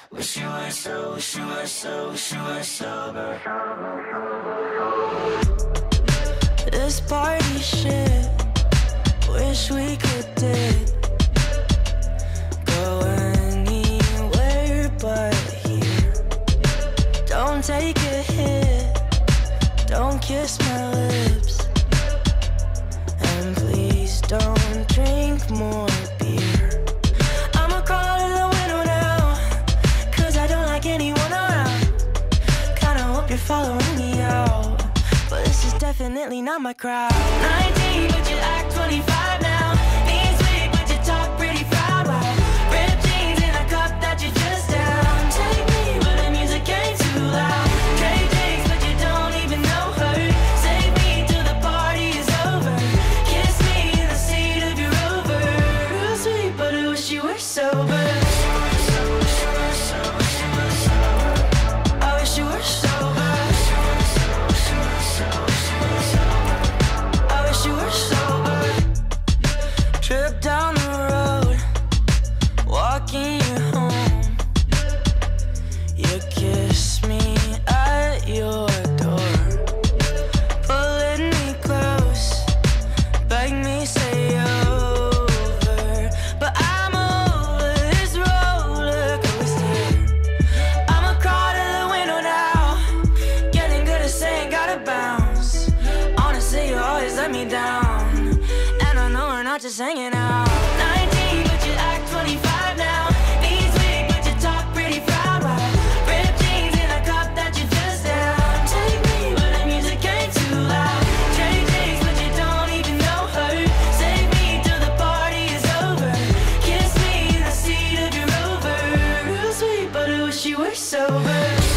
Wish you were so, wish you were so, wish you were sober. This party shit, wish we could dip. Go anywhere but here. Don't take a hit, don't kiss my lips, and please don't drink more beer. I'ma crawl to the window now, cause I don't like anyone around. Kinda hope you're following me out, but this is definitely not my crowd. 19, but you act 25 now. Knees weak, but you talk pretty proud. Wow. Ripped jeans in a cup that you just down. Take me, but the music ain't too loud. Trade drinks, but you don't even know her. Save me till the party is over. Kiss me in the seat of your Rover. Real sweet, but I wish you were sober. I wish you were sober. Trip down the road, walking you home. You kiss me at your door, pulling me close, beg me stay over. But I'm over this roller coaster. I'ma crawl to the window now, getting good at saying gotta bounce. Honestly, you always let me down, and I know we're not just hanging out. 19, but you act 25 now. Knees weak, but you talk pretty proud. Wow. Ripped jeans in a cup that you just down. Take me, but the music ain't too loud. Trade drinks, but you don't even know her. Save me till the party is over. Kiss me in the seat of your Rover. Real sweet, but I wish you were sober.